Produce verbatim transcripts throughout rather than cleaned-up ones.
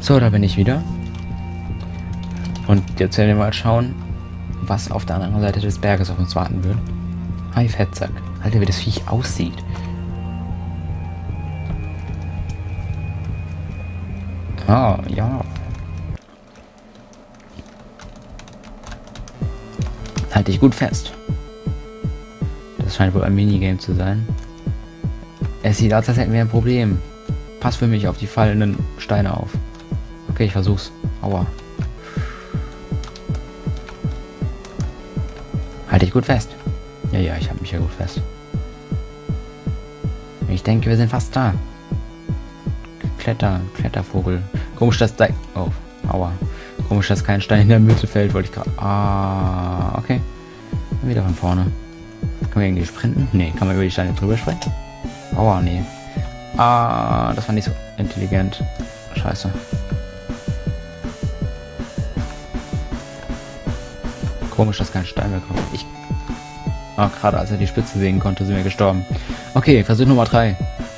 So, da bin ich wieder. Und jetzt werden wir mal schauen, was auf der anderen Seite des Berges auf uns warten wird. Hi, Fettsack. Alter, wie das Viech aussieht. Ah, ja. Halt dich gut fest. Das scheint wohl ein Minigame zu sein. Es sieht aus, als hätten wir ein Problem. Pass für mich auf die fallenden Steine auf. Okay, ich versuch's. Aua. Halt dich gut fest. Ja, ja, ich halte mich ja gut fest. Ich denke, wir sind fast da. Kletter, Klettervogel. Komisch, dass da... Oh, aua. Komisch, dass kein Stein in der Mitte fällt, wollte ich gerade... Ah, okay. Dann wieder von vorne. Kann man irgendwie sprinten? Nee, kann man über die Steine drüber springen? Aua, nee. Ah, das war nicht so intelligent. Scheiße. Komisch, dass kein Stein mehr kommt. Ich... Ah, gerade als er die Spitze sehen konnte, sind wir gestorben. Okay, Versuch Nummer drei.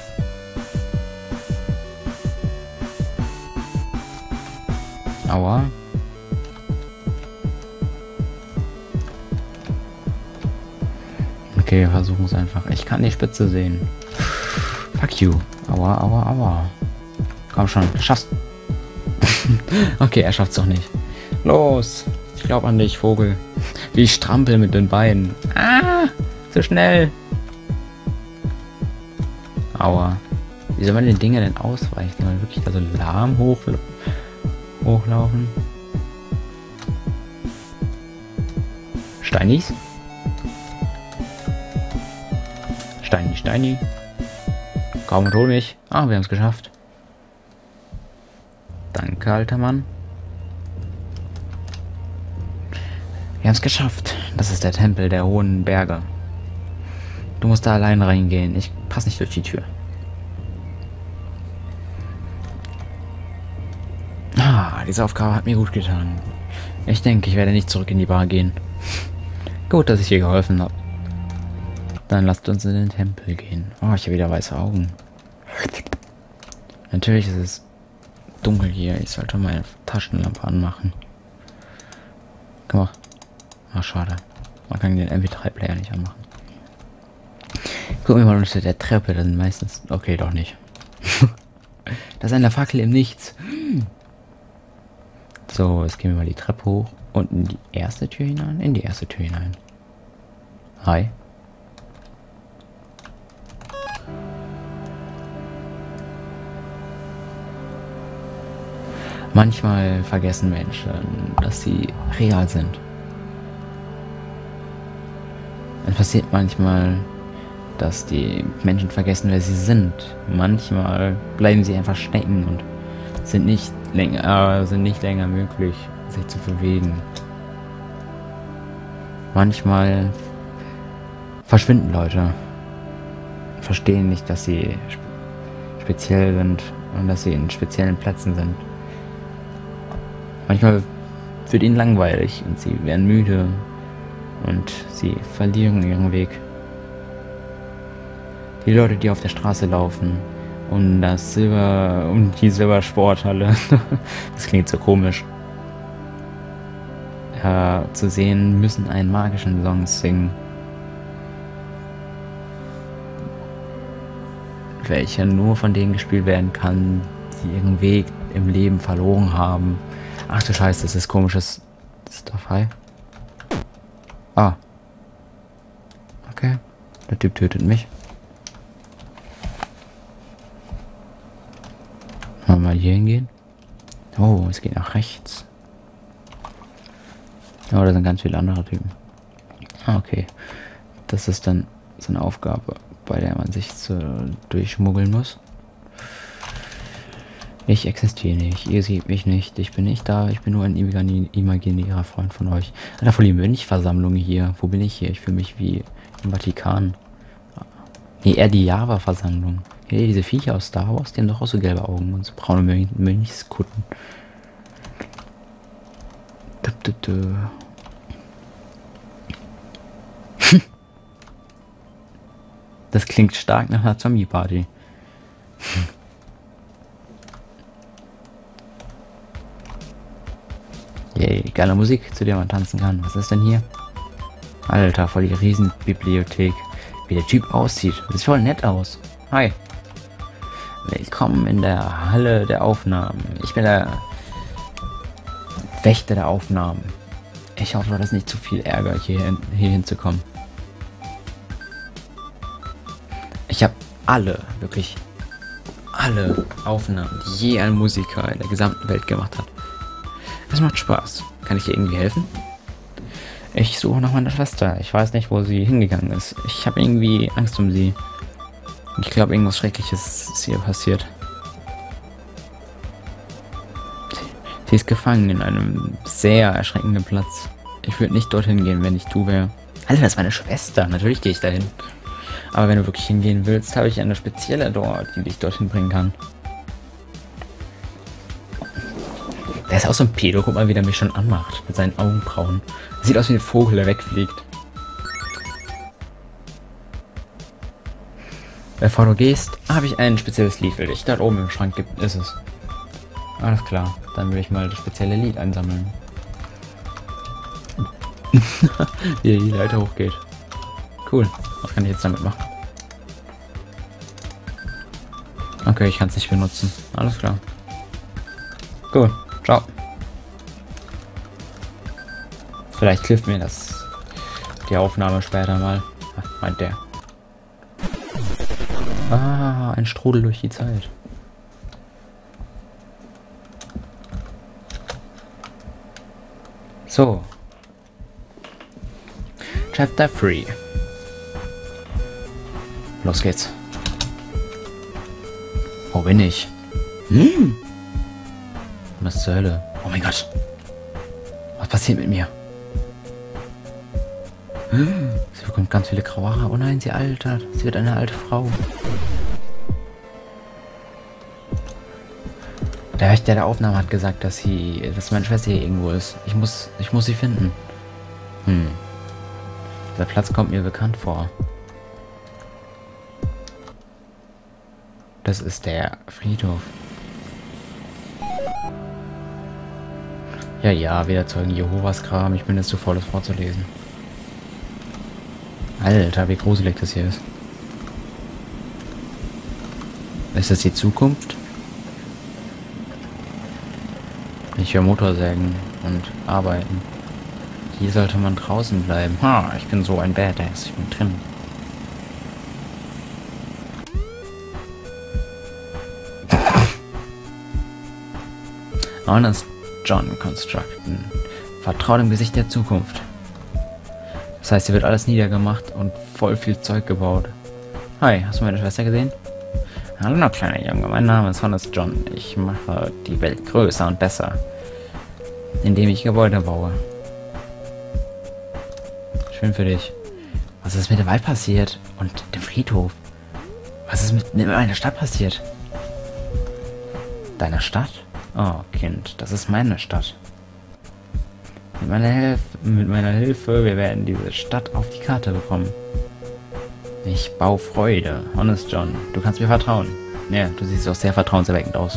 Aua. Okay, wir versuchen es einfach. Ich kann die Spitze sehen. Fuck you. Aua, aua, aua. Komm schon, schaffst. Okay, er schafft's doch nicht. Los. Ich glaub an dich, Vogel. Wie ich strampel mit den Beinen. Ah, zu schnell. Aua. Wie soll man den Dingen denn ausweichen? Soll man wirklich da so lahm hoch, hochlaufen? Steinis? Steini, Steini. Komm und hol mich. Ah, wir haben es geschafft. Danke, alter Mann. Wir haben es geschafft. Das ist der Tempel der hohen Berge. Du musst da allein reingehen. Ich passe nicht durch die Tür. Ah, diese Aufgabe hat mir gut getan. Ich denke, ich werde nicht zurück in die Bar gehen. Gut, dass ich dir geholfen habe. Dann lasst uns in den Tempel gehen. Oh, ich habe wieder weiße Augen. Natürlich ist es dunkel hier. Ich sollte meine Taschenlampe anmachen. Komm mal. Ach, schade. Man kann den M P drei Player nicht anmachen. Guck mir mal unter der Treppe. Das sind meistens... Okay, doch nicht. Das ist eine Fackel im Nichts. So, jetzt gehen wir mal die Treppe hoch. Und in die erste Tür hinein? In die erste Tür hinein. Hi. Manchmal vergessen Menschen, dass sie real sind. Es passiert manchmal, dass die Menschen vergessen, wer sie sind. Manchmal bleiben sie einfach stecken und sind nicht länger, äh, sind nicht länger möglich, sich zu bewegen. Manchmal verschwinden Leute, verstehen nicht, dass sie spe speziell sind und dass sie in speziellen Plätzen sind. Manchmal wird ihnen langweilig und sie werden müde und sie verlieren ihren Weg. Die Leute, die auf der Straße laufen, um das Silber, um die Silbersporthalle, das klingt so komisch, äh, zu sehen, müssen einen magischen Song singen, welcher nur von denen gespielt werden kann, die ihren Weg im Leben verloren haben. Ach du Scheiße, das ist komisches Stuff. Hi. Ah. Okay. Der Typ tötet mich. Wollen wir mal hier hingehen? Oh, es geht nach rechts. Oh, da sind ganz viele andere Typen. Ah, okay. Das ist dann so eine Aufgabe, bei der man sich so durchschmuggeln muss. Ich existiere nicht, ihr seht mich nicht, ich bin nicht da, ich bin nur ein imaginärer Freund von euch. Da vor allem bin ich Versammlung hier. Wo bin ich hier? Ich fühle mich wie im Vatikan. Nee, eher die Java-Versammlung. Hey, diese Viecher aus Star Wars, die haben doch auch so gelbe Augen und so braune Mönch Mönchskutten. Das klingt stark nach einer Zombie-Party. Yay, geile Musik, zu der man tanzen kann. Was ist denn hier? Alter, voll die Riesenbibliothek. Wie der Typ aussieht. Das sieht voll nett aus. Hi. Willkommen in der Halle der Aufnahmen. Ich bin der Wächter der Aufnahmen. Ich hoffe, das ist nicht zu viel Ärger, hier, hin, hier hinzukommen. Ich habe alle, wirklich alle Aufnahmen, die je ein Musiker in der gesamten Welt gemacht hat. Es macht Spaß. Kann ich dir irgendwie helfen? Ich suche nach meiner Schwester. Ich weiß nicht, wo sie hingegangen ist. Ich habe irgendwie Angst um sie. Ich glaube, irgendwas Schreckliches ist hier passiert. Sie ist gefangen in einem sehr erschreckenden Platz. Ich würde nicht dorthin gehen, wenn ich du wäre. Alter, das ist meine Schwester. Natürlich gehe ich dahin. Aber wenn du wirklich hingehen willst, habe ich eine spezielle dort, die dich dorthin bringen kann. Der ist auch so ein Pedo. Guck mal, wie der mich schon anmacht. Mit seinen Augenbrauen. Sieht aus wie ein Vogel, der wegfliegt. Bevor du gehst, habe ich ein spezielles Lied für dich. Dort oben im Schrank gibt, ist es. Alles klar. Dann will ich mal das spezielle Lied einsammeln. Wie die Leiter hochgeht. Cool. Was kann ich jetzt damit machen? Okay, ich kann es nicht benutzen. Alles klar. Cool. Ciao. Vielleicht hilft mir das die Aufnahme später mal. Ach, meint der. Ah, ein Strudel durch die Zeit. So. Chapter drei. Los geht's. Wo bin ich? Hm? Was zur Hölle? Oh mein Gott. Was passiert mit mir? Hm. Sie bekommt ganz viele graue Haare. Oh nein, sie altert. Sie wird eine alte Frau. Der Wächter der Aufnahme hat gesagt, dass sie, dass meine Schwester hier irgendwo ist. Ich muss, ich muss sie finden. Hm. Dieser Platz kommt mir bekannt vor. Das ist der Friedhof. Ja, ja, wieder Zeugen Jehovas Kram. Ich bin jetzt zu voll, das vorzulesen. Alter, wie gruselig das hier ist. Ist das die Zukunft? Ich höre Motorsägen und arbeiten. Hier sollte man draußen bleiben. Ha, ich bin so ein Badass. Ich bin drin. Honest John Construction. Vertrau dem Gesicht der Zukunft. Das heißt, hier wird alles niedergemacht und voll viel Zeug gebaut. Hi, hast du meine Schwester gesehen? Hallo, kleiner Junge. Mein Name ist Honest John. Ich mache die Welt größer und besser, indem ich Gebäude baue. Schön für dich. Was ist mit dem Wald passiert? Und dem Friedhof? Was ist mit meiner Stadt passiert? Deiner Stadt? Oh, Kind, das ist meine Stadt. Mit meiner, Hilf mit meiner Hilfe, wir werden diese Stadt auf die Karte bekommen. Ich baue Freude. Honest John, du kannst mir vertrauen. Ja, du siehst auch sehr vertrauenserweckend aus.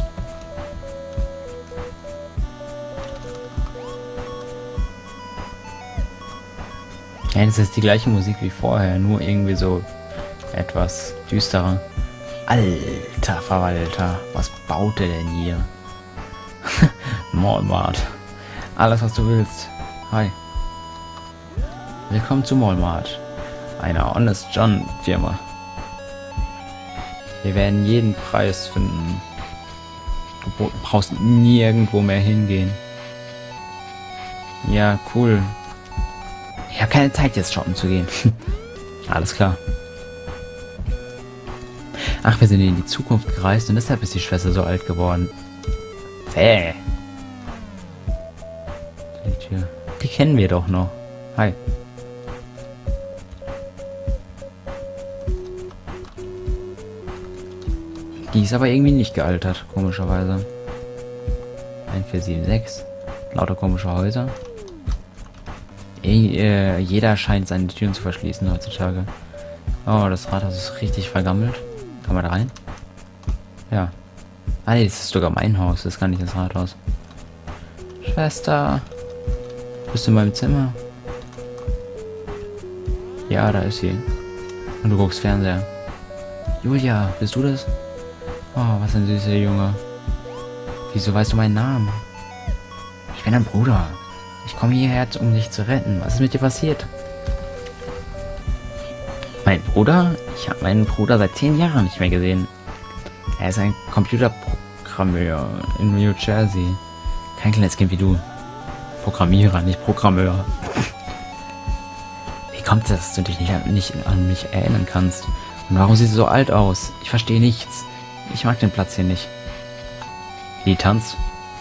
Ja, das ist die gleiche Musik wie vorher, nur irgendwie so etwas düsterer. Alter Verwalter, was baut der denn hier? Mallmart. Alles, was du willst. Hi. Willkommen zu Mallmart, einer Honest John Firma. Wir werden jeden Preis finden. Du brauchst nirgendwo mehr hingehen. Ja, cool. Ich habe keine Zeit, jetzt shoppen zu gehen. Alles klar. Ach, wir sind in die Zukunft gereist und deshalb ist die Schwester so alt geworden. Hey. Die Tür. Die kennen wir doch noch. Hi. Die ist aber irgendwie nicht gealtert, komischerweise. eins vier sieben sechs. Lauter komische Häuser. E äh, jeder scheint seine Türen zu verschließen heutzutage. Oh, das Rathaus ist richtig vergammelt. Kann man da rein? Ja. Ah, nee, das ist sogar mein Haus. Das ist gar nicht das Rathaus. Schwester. Bist du in meinem Zimmer? Ja, da ist sie. Und du guckst Fernseher. Julia, bist du das? Oh, was ein süßer Junge. Wieso weißt du meinen Namen? Ich bin dein Bruder. Ich komme hierher, um dich zu retten. Was ist mit dir passiert? Mein Bruder? Ich habe meinen Bruder seit zehn Jahren nicht mehr gesehen. Er ist ein Computerprogrammeur in New Jersey. Kein kleines Kind wie du. Programmierer, nicht Programmeur. Wie kommt es, dass du dich nicht, nicht an mich erinnern kannst? Und warum siehst du so alt aus? Ich verstehe nichts. Ich mag den Platz hier nicht. Wie tanzt?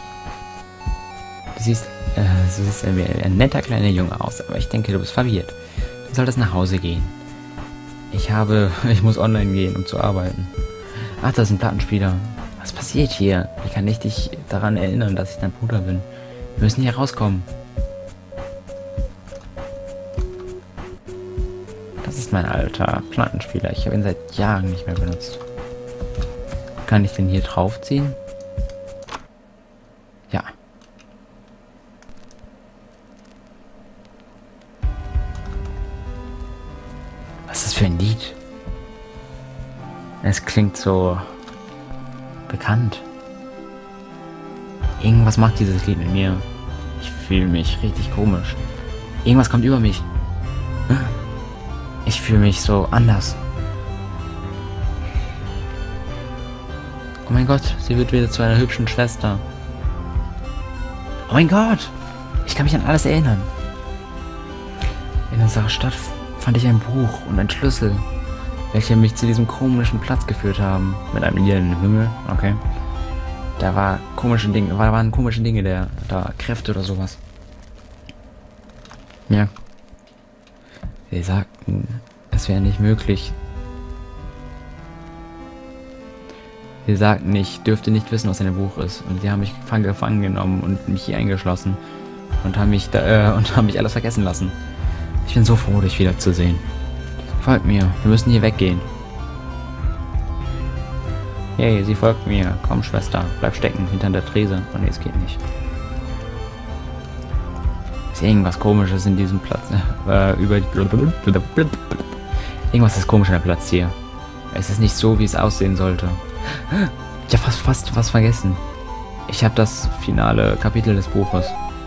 Du siehst, äh, du siehst wie ein netter kleiner Junge aus, aber ich denke, du bist verwirrt. Du solltest nach Hause gehen. Ich habe, ich muss online gehen, um zu arbeiten. Ach, das ist ein Plattenspieler. Was passiert hier? Ich kann nicht dich daran erinnern, dass ich dein Bruder bin. Wir müssen hier rauskommen. Das ist mein alter Plattenspieler. Ich habe ihn seit Jahren nicht mehr benutzt. Kann ich den hier draufziehen? Ja. Was ist das für ein Lied? Es klingt so bekannt. Irgendwas macht dieses Lied mit mir. Ich fühle mich richtig komisch. Irgendwas kommt über mich. Ich fühle mich so anders. Oh mein Gott, sie wird wieder zu einer hübschen Schwester. Oh mein Gott, ich kann mich an alles erinnern. In unserer Stadt fand ich ein Buch und einen Schlüssel, welche mich zu diesem komischen Platz geführt haben. Mit einem lilanen Himmel, okay. Da war komische Dinge, da waren komische Dinge, der, da Kräfte oder sowas. Ja. Sie sagten, es wäre nicht möglich. Sie sagten, ich dürfte nicht wissen, was in dem Buch ist. Und sie haben mich gefangen genommen und mich hier eingeschlossen. Und haben mich da, äh, und haben mich alles vergessen lassen. Ich bin so froh, dich wiederzusehen. Folgt mir, wir müssen hier weggehen. Hey, sie folgt mir. Komm, Schwester, bleib stecken hinter der Trese. Oh ne, es geht nicht. Ist irgendwas Komisches in diesem Platz. Äh, über Irgendwas ist komisch an der Platz hier. Es ist nicht so, wie es aussehen sollte. Ich habe fast, fast was vergessen. Ich habe das finale Kapitel des Buches.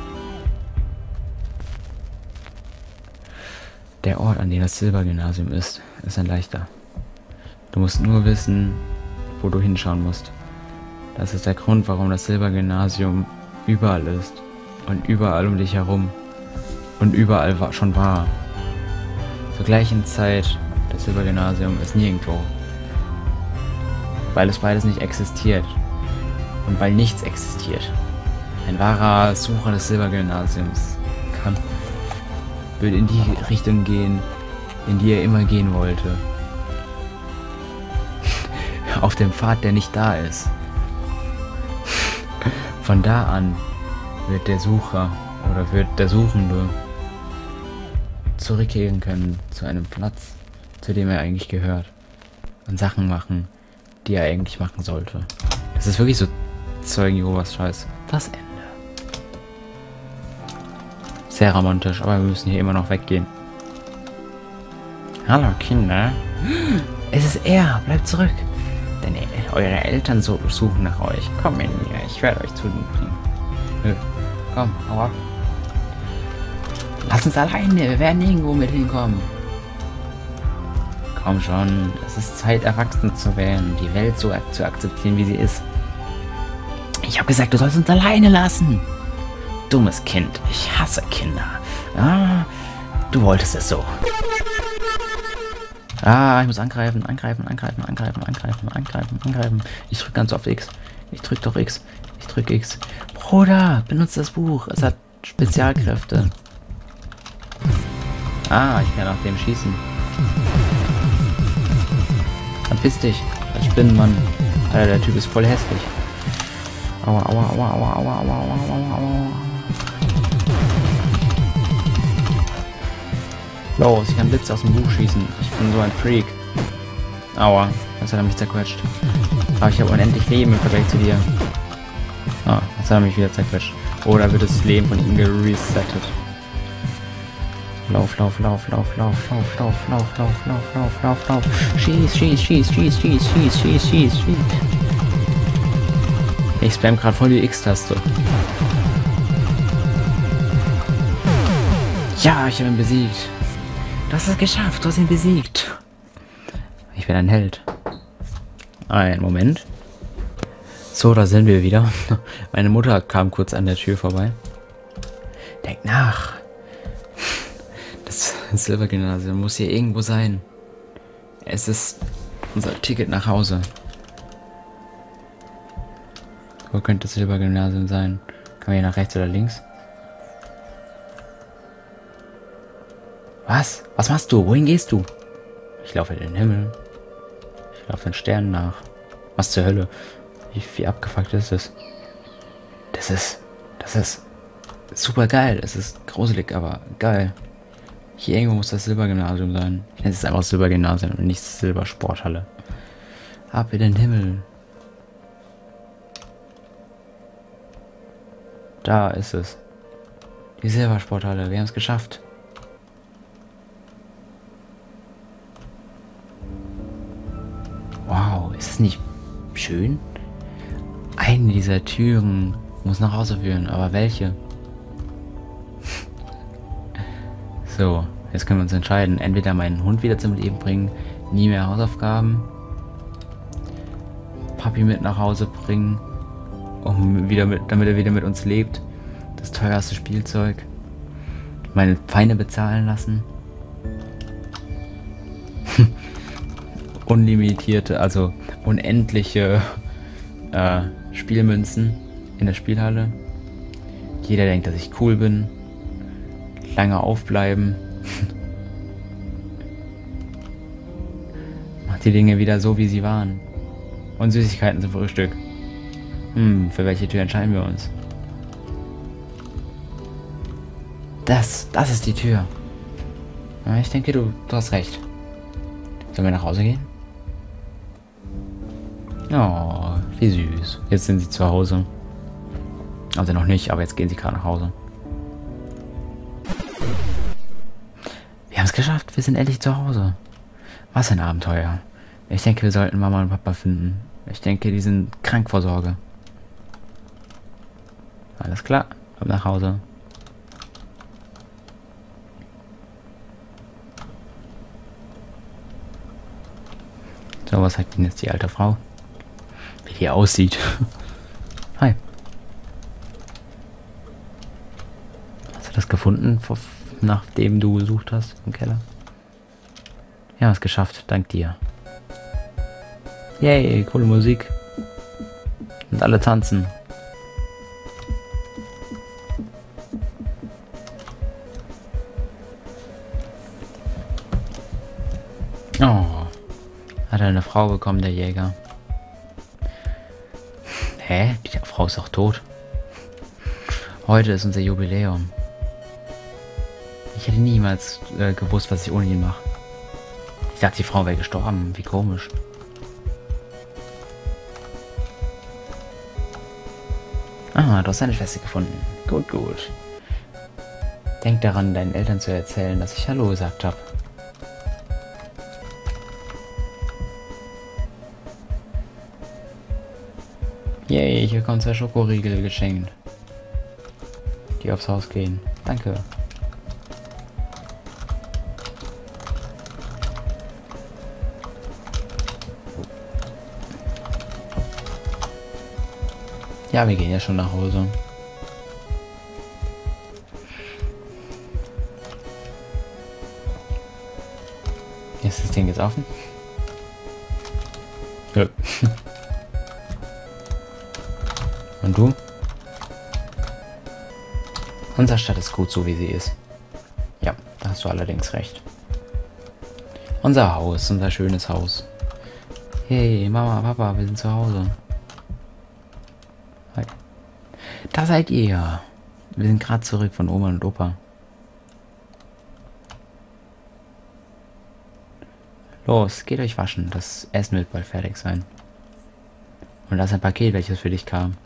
Der Ort, an dem das Silbergymnasium ist, ist ein leichter. Du musst nur wissen, wo du hinschauen musst. Das ist der Grund, warum das Silbergymnasium überall ist. Und überall um dich herum. Und überall war, schon war. Zur gleichen Zeit, das Silbergymnasium ist nirgendwo. Weil es beides nicht existiert. Und weil nichts existiert. Ein wahrer Sucher des Silbergymnasiums kann, würde in die Richtung gehen, in die er immer gehen wollte. Auf dem Pfad, der nicht da ist. Von da an wird der Sucher oder wird der Suchende zurückkehren können zu einem Platz, zu dem er eigentlich gehört. Und Sachen machen, die er eigentlich machen sollte. Es ist wirklich so Zeugen Jehovas Scheiß. Das Ende. Sehr romantisch, aber wir müssen hier immer noch weggehen. Hallo Kinder. Es ist er. Bleibt zurück. Denn eure Eltern so suchen nach euch. Komm in mir. Ich werde euch zu ihnen bringen. Nö. Komm, hau ab. Lass uns alleine. Wir werden nirgendwo mit hinkommen. Komm schon. Es ist Zeit, erwachsen zu werden. Die Welt so ak zu akzeptieren, wie sie ist. Ich habe gesagt, du sollst uns alleine lassen. Dummes Kind. Ich hasse Kinder. Ah, du wolltest es so. Ah, ich muss angreifen, angreifen, angreifen, angreifen, angreifen, angreifen, angreifen. Ich drücke ganz oft X. Ich drücke doch X. Ich drücke X. Bruder, benutze das Buch. Es hat Spezialkräfte. Ah, ich kann nach dem schießen. Verpiss dich. Das Spinnenmann. Alter, der Typ ist voll hässlich. Aua, aua, aua, aua, aua, aua, aua, aua, aua. Los, ich kann Blitz aus dem Buch schießen. Ich bin so ein Freak. Aua, das hat er mich zerquetscht. Aber ich habe unendlich Leben im Vergleich zu dir. Ah, das hat er mich wieder zerquetscht. Oder wird das Leben von ihm geresettet? Lauf, lauf, lauf, lauf, lauf, lauf, lauf, lauf, lauf, lauf, lauf, lauf, lauf. Schieß, schieß, schieß, schieß, schieß, schieß, schieß, schieß, schieß. Ich spam gerade voll die X-Taste. Ja, ich habe ihn besiegt. Du hast es geschafft, du hast ihn besiegt. Ich bin ein Held. Ein Moment. So, da sind wir wieder. Meine Mutter kam kurz an der Tür vorbei. Denk nach. Das Silbergymnasium muss hier irgendwo sein. Es ist unser Ticket nach Hause. Wo könnte das Silbergymnasium sein? Kann man hier nach rechts oder links? Was? Was machst du? Wohin gehst du? Ich laufe in den Himmel. Ich laufe den Sternen nach. Was zur Hölle? Wie, wie abgefuckt ist das? Das ist... Das ist... super geil. Es ist gruselig, aber geil. Hier irgendwo muss das Silbergymnasium sein. Ich nenne es einfach Silbergymnasium und nicht Silbersporthalle. Ab in den Himmel. Da ist es. Die Silbersporthalle. Wir haben es geschafft. Wow, ist es nicht schön? Eine dieser Türen muss nach Hause führen, aber welche? So, jetzt können wir uns entscheiden. Entweder meinen Hund wieder zum Leben bringen, nie mehr Hausaufgaben, Papi mit nach Hause bringen, um wieder mit, damit er wieder mit uns lebt, das teuerste Spielzeug, meine Feinde bezahlen lassen, unlimitierte, also unendliche äh, Spielmünzen in der Spielhalle. Jeder denkt, dass ich cool bin. Lange aufbleiben. Macht die Dinge wieder so, wie sie waren. Und Süßigkeiten zum Frühstück. Hm, für welche Tür entscheiden wir uns? Das, das ist die Tür. Ja, ich denke, du, du hast recht. Sollen wir nach Hause gehen? Oh, wie süß. Jetzt sind sie zu Hause. Also noch nicht, aber jetzt gehen sie gerade nach Hause. Wir haben es geschafft, wir sind endlich zu Hause. Was ein Abenteuer. Ich denke, wir sollten Mama und Papa finden. Ich denke, die sind krank vor Sorge. Alles klar, ab nach Hause. So, was sagt denn jetzt die alte Frau? Wie die aussieht. Hi. Hast du das gefunden, nachdem du gesucht hast im Keller? Ja, es geschafft, dank dir. Yay, coole Musik. Und alle tanzen. Oh. Hat er eine Frau bekommen, der Jäger. Hä? Die Frau ist doch tot. Heute ist unser Jubiläum. Ich hätte niemals äh, gewusst, was ich ohne ihn mache. Ich dachte, die Frau wäre gestorben. Wie komisch. Ah, du hast deine Schwester gefunden. Gut, gut. Denk daran, deinen Eltern zu erzählen, dass ich Hallo gesagt habe. Yay, hier kommt zwei Schokoriegel geschenkt. Die aufs Haus gehen. Danke. Ja, wir gehen ja schon nach Hause. Ist das Ding jetzt offen? Ja. Und du? Unsere Stadt ist gut so, wie sie ist. Ja, da hast du allerdings recht. Unser Haus, unser schönes Haus. Hey, Mama, Papa, wir sind zu Hause. Hi. Da seid ihr. Wir sind gerade zurück von Oma und Opa. Los, geht euch waschen. Das Essen wird bald fertig sein. Und da ist ein Paket, welches für dich kam.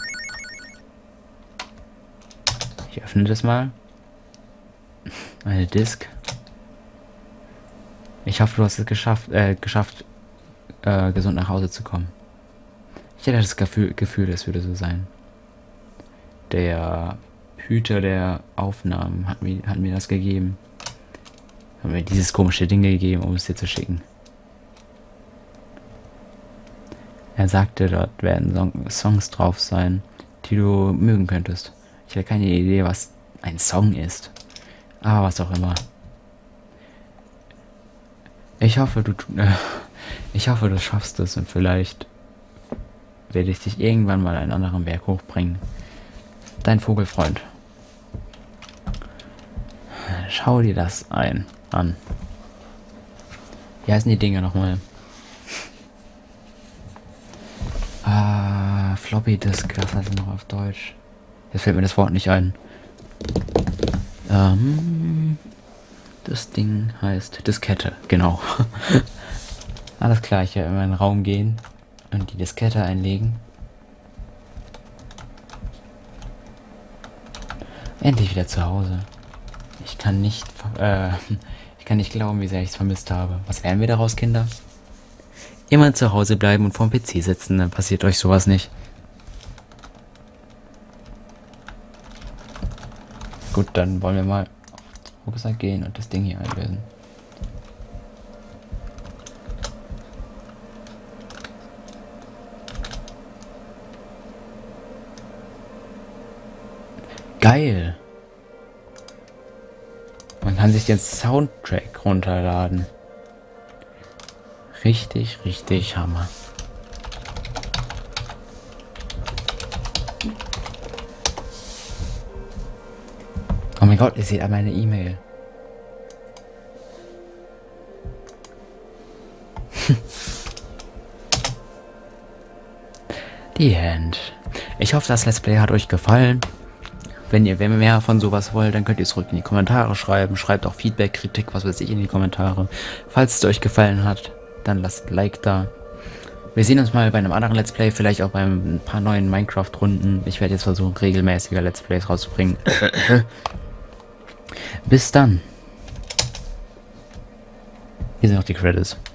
Ich öffne das mal. Eine Disk. Ich hoffe, du hast es geschafft, äh, geschafft, äh, gesund nach Hause zu kommen. Ich hätte das Gefühl, Gefühl, es würde so sein. Der Hüter der Aufnahmen hat mir, hat mir das gegeben. Hat mir dieses komische Ding gegeben, um es dir zu schicken. Er sagte, dort werden Song Songs drauf sein, die du mögen könntest. Ich habe keine Idee, was ein Song ist. Aber was auch immer. Ich hoffe, du, äh, ich hoffe, du schaffst es und vielleicht werde ich dich irgendwann mal einen anderen Berg hochbringen. Dein Vogelfreund. Schau dir das ein an. Wie heißen die Dinge nochmal? Ah, Floppy Disk, das heißt noch auf Deutsch. Jetzt fällt mir das Wort nicht ein. Ähm, das Ding heißt Diskette, genau. Alles klar, ich werde in meinen Raum gehen und die Diskette einlegen. Endlich wieder zu Hause. Ich kann nicht, äh, ich kann nicht glauben, wie sehr ich es vermisst habe. Was lernen wir daraus, Kinder? Immer zu Hause bleiben und vorm P C sitzen, dann passiert euch sowas nicht. Gut, dann wollen wir mal auf Rucksack gehen und das Ding hier einlösen. Geil! Man kann sich den Soundtrack runterladen. Richtig, richtig Hammer. Oh mein Gott, ihr seht an meine E-Mail. Die Hand. Ich hoffe, das Let's Play hat euch gefallen. Wenn ihr mehr von sowas wollt, dann könnt ihr es zurück in die Kommentare schreiben. Schreibt auch Feedback, Kritik, was weiß ich, in die Kommentare. Falls es euch gefallen hat, dann lasst ein Like da. Wir sehen uns mal bei einem anderen Let's Play, vielleicht auch bei ein paar neuen Minecraft-Runden. Ich werde jetzt versuchen, regelmäßiger Let's Plays rauszubringen. Bis dann. Hier sind noch die Credits.